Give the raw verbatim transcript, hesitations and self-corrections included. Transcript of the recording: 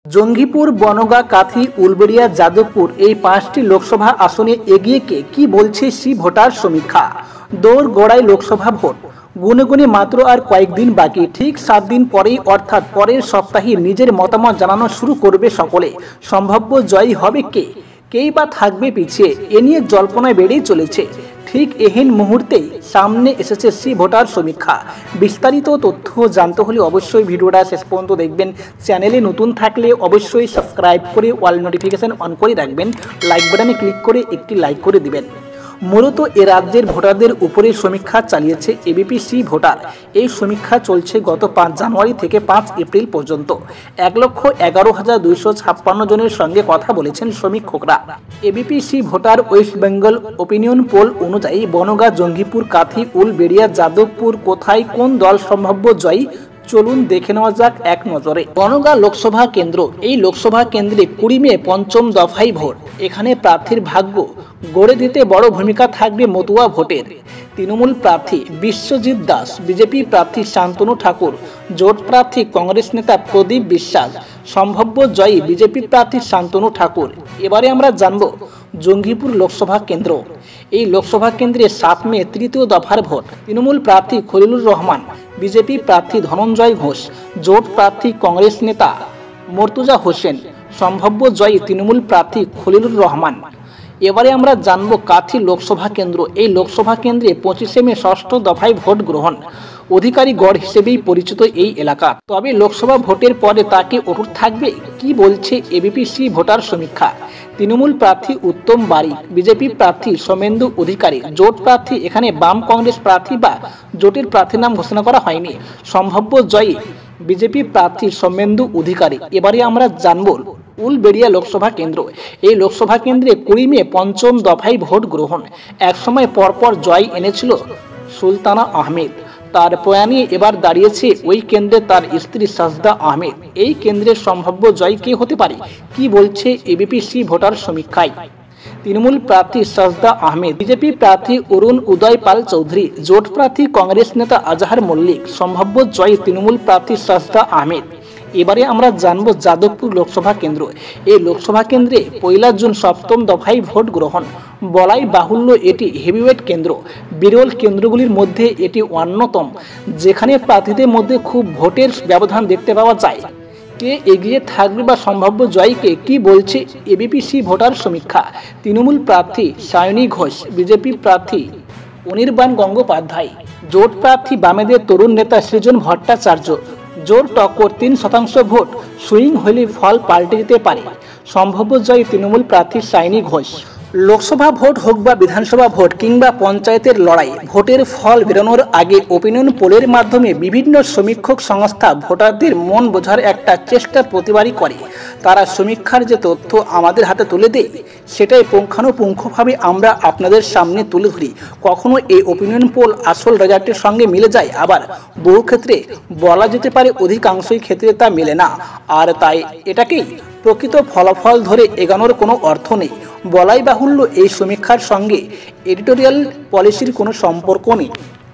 জঙ্গিপুর, বনগাঁ, কাথি, উলবেড়িয়া, যাদবপুর এই পাঁচটি লোকসভা আসনে এগিয়ে কে কি বলছে সি ভোটার সমীক্ষা। দৌড় গড়ায় লোকসভা ভোট, গুনে গুনে মাত্র আর কয়েকদিন বাকি। ঠিক সাত দিন পরেই অর্থাৎ পরের সপ্তাহে নিজের মতামত জানানো শুরু করবে সকলে। সম্ভাব্য জয়ী হবে কে, কেই বা থাকবে পিছিয়ে, এ নিয়ে জল্পনা বেড়েই চলেছে। ঠিক এহেন মুহূর্তেই সামনে এসেছে সি ভোটার সমীক্ষা। বিস্তারিত তথ্য জানতে হলে অবশ্যই ভিডিওটা শেষ পর্যন্ত দেখবেন। চ্যানেলে নতুন থাকলে অবশ্যই সাবস্ক্রাইব করে অল নোটিফিকেশন অন করে রাখবেন। লাইক বাটনে ক্লিক করে একটি লাইক করে দিবেন। মূলত এ রাজ্যের ভোটারদের উপরে সমীক্ষা চালিয়েছে এবিপি সি ভোটার। এই সমীক্ষা চলছে গত পাঁচ জানুয়ারি থেকে পাঁচ এপ্রিল পর্যন্ত। এক লক্ষ এগারো হাজার দুইশো ছাপ্পান্ন জনের সঙ্গে কথা বলেছেন সমীক্ষকরা। ABP C voter West Bengal opinion poll অনুযায়ী বনগাঁ, জঙ্গিপুর, কাথি, উলবেড়িয়া, যাদবপুর কোথায় কোন দল সম্ভাব্য জয়ী, চলুন দেখে নেওয়া যাক এক নজরে। বনগাঁ লোকসভা কেন্দ্র, এই লোকসভা কেন্দ্রে কুড়ি মে পঞ্চম দফায় ভোট। এখানে প্রার্থীর ভাগ্য গড়ে দিতে বড় ভূমিকা থাকবে মতুয়া ভোটের। তৃণমূল প্রার্থী বিশ্বজিৎ দাস, বিজেপি প্রার্থী শান্তনু ঠাকুর, জোট প্রার্থী কংগ্রেস নেতা প্রদীপ বিশ্বাস। সম্ভাব্য জয়ী বিজেপি প্রার্থী শান্তনু ঠাকুর। এবারে আমরা জানব জঙ্গিপুর লোকসভা কেন্দ্র। এই লোকসভা কেন্দ্রে সাত মে তৃতীয় দফার ভোট। তৃণমূল প্রার্থী খলিলুর রহমান, বিজেপি প্রার্থী ধনঞ্জয় ঘোষ, জোট প্রার্থী কংগ্রেস নেতা মর্তুজা হোসেন। সম্ভাব্য জয়ী তৃণমূল প্রার্থী খলিলুর রহমান। এবারে আমরা জানব কাথি লোকসভা কেন্দ্র। এই লোকসভা কেন্দ্রে পঁচিশে মে ষষ্ঠ দফায় ভোট গ্রহণ। অধিকারী গড় হিসেবেই পরিচিত এই এলাকা। তবে লোকসভা ভোটের পরে তাকে অটুট থাকবে, কি বলছে এবিপি সি ভোটার সমীক্ষা। তৃণমূল প্রার্থী উত্তম বারিক, বিজেপি প্রার্থী সোমেন্দু অধিকারী, জোট প্রার্থী এখানে বাম কংগ্রেস প্রার্থী বা জোটের প্রার্থীর নাম ঘোষণা করা হয়নি। সম্ভাব্য জয়ী বিজেপি প্রার্থী সোমেন্দু অধিকারী। এবারে আমরা জানব উলবেড়িয়া লোকসভা কেন্দ্র। এই লোকসভা কেন্দ্রে কুড়ি মে পঞ্চম দফায় ভোট গ্রহণ। একসময় পরপর জয় এনেছিল সুলতানা আহমেদ। তার প্রয়াণে এবার দাঁড়িয়েছে ওই কেন্দ্রে তার স্ত্রী সাজদা আহমেদ। এই কেন্দ্রের সম্ভাব্য জয় কে হতে পারে, কি বলছে এবিপি সি ভোটার সমীক্ষায়। তৃণমূল প্রার্থী সাজদা আহমেদ, বিজেপি প্রার্থী অরুণ উদয় পাল চৌধুরী, জোট প্রার্থী কংগ্রেস নেতা আজহার মল্লিক। সম্ভাব্য জয় তৃণমূল প্রার্থী সাজদা আহমেদ। এবারে আমরা জানবো যাদবপুর লোকসভা কেন্দ্র। এই লোকসভা কেন্দ্রে পয়লা জুন সপ্তম দফায় ভোট গ্রহণ। বলাই বাহুল্য এটি হেভিওয়েট কেন্দ্র। বিরল কেন্দ্রগুলির মধ্যে এটি অন্যতম, যেখানে প্রার্থীদের মধ্যে খুব ভোটের ব্যবধান দেখতে পাওয়া যায়। কে এগিয়ে থাকবে বা সম্ভাব্য জয়ীকে কি বলছে এবিপি সি ভোটার সমীক্ষা। তৃণমূল প্রার্থী সায়নী ঘোষ, বিজেপি প্রার্থী অনির্বাণ গঙ্গোপাধ্যায়, জোট প্রার্থী বামেদের তরুণ নেতা সৃজন ভট্টাচার্য। জোর টক্কর, তিন শতাংশ ভোট সুইং হলে ফল পাল্টে যেতে পারে। সম্ভাব্য জয়ী তৃণমূল প্রার্থী সায়নী ঘোষ। লোকসভা ভোট হোক বা বিধানসভা ভোট কিংবা পঞ্চায়েতের লড়াই, ভোটের ফল বেরোনোর আগে ওপিনিয়ন পোলের মাধ্যমে বিভিন্ন সমীক্ষক সংস্থা ভোটারদের মন বোঝার একটা চেষ্টা প্রতিবারই করে। তারা সমীক্ষার যে তথ্য আমাদের হাতে তুলে দেয়, সেটাই পুঙ্খানুপুঙ্খভাবে আমরা আপনাদের সামনে তুলে ধরি। কখনো এই ওপিনিয়ন পোল আসল রেজাল্টের সঙ্গে মিলে যায়, আবার বহু ক্ষেত্রে বলা যেতে পারে অধিকাংশই ক্ষেত্রে তা মেলে না। আর তাই এটাকেই প্রকৃত ফলাফল ধরে এগানোর কোনো অর্থ নেই। বলাই বাহুল্য এই সমীক্ষার সঙ্গে এডিটোরিয়াল পলিসির কোনো সম্পর্ক নেই।